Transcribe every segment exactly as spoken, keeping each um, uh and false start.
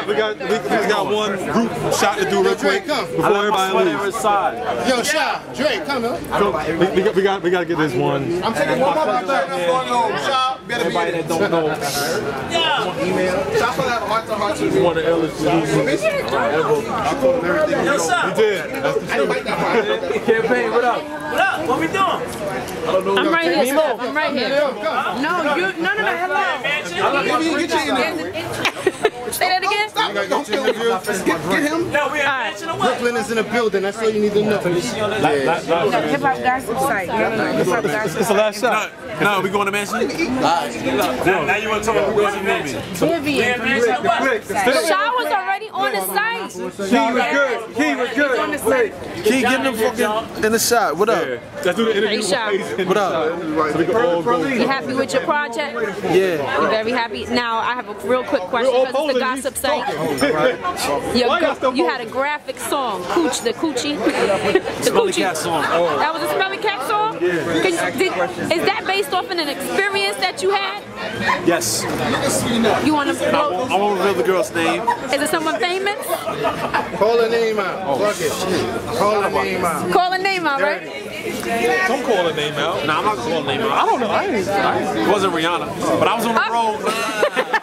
got we got we, we got one group shot to do real quick before everybody leaves. Yo, Sha, Drake, come on. So we, we got we got we got to get this one. I'm taking one more back. That's going on. Sha, better be. Everybody that don't know. Yeah. Email. Sha, for that heart to heart. You want the illest producers ever. I told him everything. Yo, Sha. You did. That's the truth. Campaign, what up? What up? What we doing? I don't know. I'm right here, Steph. I'm right here. No, you. No, no, no. Hello. Maybe you get your interview. Say that again. Stop. Don't get, get him. No, we're right. Brooklyn is in the building. That's all you need to know. No, hip hop gossip site. Hip hop gossip. It's the last shot. No, we going to mansion? Now, now you want to talk about who goes to mansion? Vivian. Sha was already on the site. He was good. He was good. On the site. Key, get them fucking in the shot. What up? Let's do the interview. Hey, Sha. What up? So we can all go. You happy with your project? Yeah. You very happy? Now I have a real quick question because it's the gossip site. Your go- you had a graphic song, Cooch, the Coochie, the Smelly Coochie Cat song. That was a Smelly Cat song. Yeah. Can you, did, is that based off in an experience that you had? Yes. You want to I blow? won't, I won't reveal the girl's name. Is it someone famous? Call her name out. Fuck it. Call her name out. Call a name out, right? Don't call her name out. Nah, I'm not calling her name out. I don't know. I ain't, I ain't, it wasn't Rihanna. But I was on the road.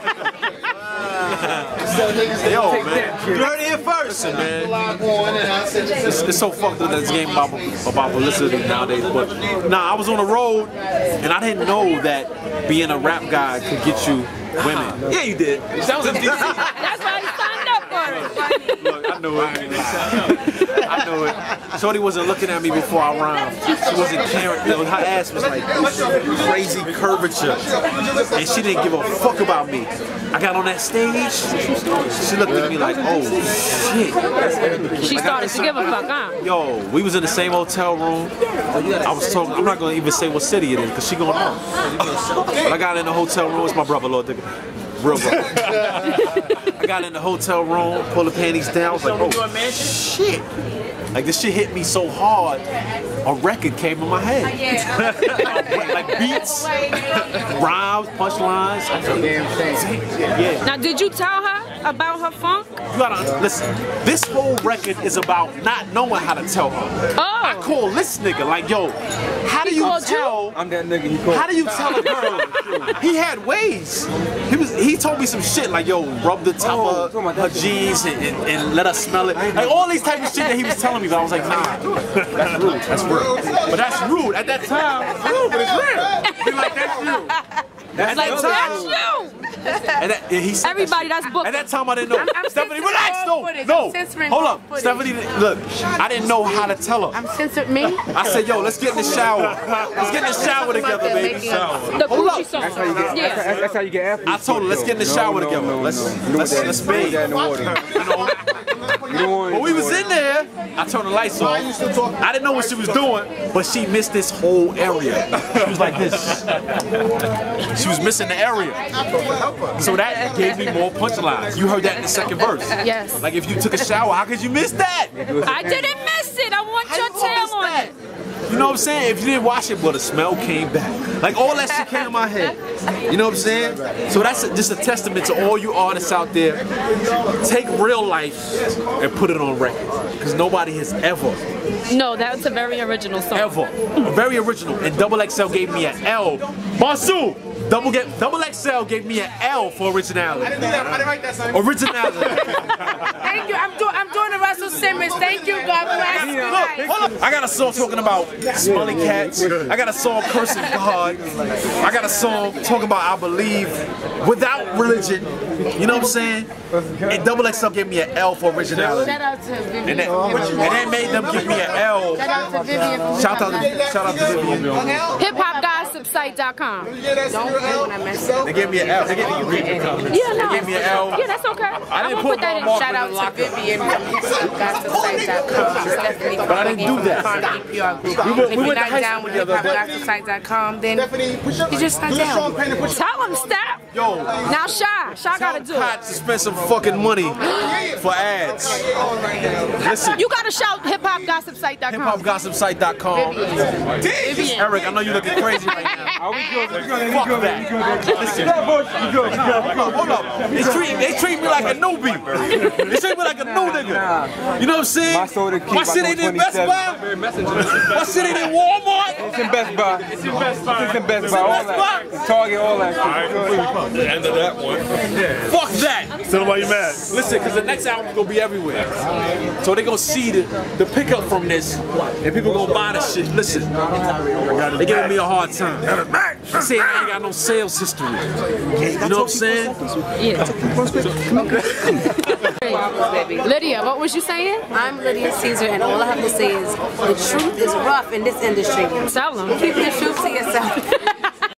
Yo, man. You heard it here first, man. It's, it's so fucked up that this game about, about publicity nowadays. But nah, I was on the road and I didn't know that being a rap guy could get you women. Yeah, you did. That was a D C. That's why he signed up for it. Look, I knew it. I knew it. Shorty wasn't looking at me before I rhymed. She wasn't caring. Her ass was like crazy curvature. And she didn't give a fuck about me. I got on that stage. She looked at me like, oh shit. She started to give a fuck, huh? Yo, we was in the same hotel room. I was talking, I'm not gonna even say what city it is because she gonna know. But I got in the hotel room, it's my brother, Lord Digger. Real brother. I got in the hotel room, pulled the panties down, I was like, oh shit. Like this shit hit me so hard, a record came in my head. Like beats, rhymes, punchlines. Yeah. Now, did you tell her about her funk? You gotta listen. This whole record is about not knowing how to tell her. Oh. I call this nigga like, yo, how do He you called tell? you? I'm that nigga. He called. How do you tell a girl? He had ways. He was. He told me some shit like, yo, rub the top Oh, of her jeans and, and, and let her smell it. Like all these type of shit that he was telling me. But I was like, nah, that's rude. That's rude. But that's rude at that time. It's rude, but it's real. Be like, that's rude. At Like, that that's time, you. and that, and he said Everybody, that that's booked. At that time, I didn't know. I'm- I'm Stephanie, censoring relax, all no, footage. no. I'm censoring Hold all up, footage. Stephanie. Look, I didn't know how to tell her. I'm censored me. I said, yo, let's get in the shower. Let's get in the shower together, baby. The Hold Coochie up. song. That's how you get. Yeah. That's, that's how you get athletes. I told her, let's get in the shower No, together. no, no, let's no. You know let's what that let's is. You bathe. that in the water. You know. You don't want When we was in there, I turned the lights off. I didn't know what she was doing, but she missed this whole area. She was like this. She was missing the area. So that gave me more punchlines. You heard that in the second verse. Yes. Like if you took a shower, how could you miss that? I didn't miss it. I want How your you gonna miss tail on that? it. You know what I'm saying? If you didn't watch it, but the smell came back. Like all that shit came in my head. You know what I'm saying? So that's just a testament to all you artists out there. Take real life and put it on record. Because nobody has ever, No, that's a very original song. ever, very original. And Double X L gave me an L. Basu! Double get Double X L gave me an L for originality. I didn't do that. I didn't write that song. Originality. Thank you. I'm doing. I'm doing the Russell Simmons. Thank you, God bless. Look, hold up. I got a song talking about smelly cats. I got a song cursing God. I got a song talking about I believe without religion. You know what I'm saying? And Double X L gave me an L for originality. Shout out to Vivian. And that, and that made them give me an L. Shout out to Vivian. Shout out to, shout out to Vivian. hip hop gossip site dot com. Don't play when I mess up. They gave me an L. They gave me, Yeah, no. they gave me an L. Yeah, that's okay. I didn't won't put put that in. no Shout out to Vivian from hip hop gossip site dot com. But I didn't do that. We went, we if went you're to not high down school with hip together. hop gossip site dot com, then Stephanie, push up. you just not Do the down. strong pain and push up. Tell them, stop. Yo. Now Sha, Sha gotta do Koch it. to spend some fucking money for ads. Listen. You gotta shout hip hop gossip site dot com. hip hop gossip site dot com. Vivian. Eric, I know you're looking crazy right now. Are we good? We good? Fuck We good? that. We good? Listen. We good? We good? Hold up. They treat, they treat me like a newbie. They treat me like a new nigga. You know what I'm saying? My soda keep My shit ain't in Best Buy. My shit ain't in Walmart. It's in Best Buy. It's in Best Buy. It's in Best Buy. All Best Buy. that. Target, all that. Alright, the end of that one. Fuck that. Tell them why you mad. Listen, because the next album's gonna be everywhere. So they gonna see the, the pickup from this, and people gonna buy the shit. Listen, they giving me a hard time. They saying I ain't got no sales history. You know what I'm saying? Yeah. Lydia, what was you saying? I'm Lydia Caesar, and all I have to say is the truth is rough in this industry. Tell them. Keep the truth to yourself.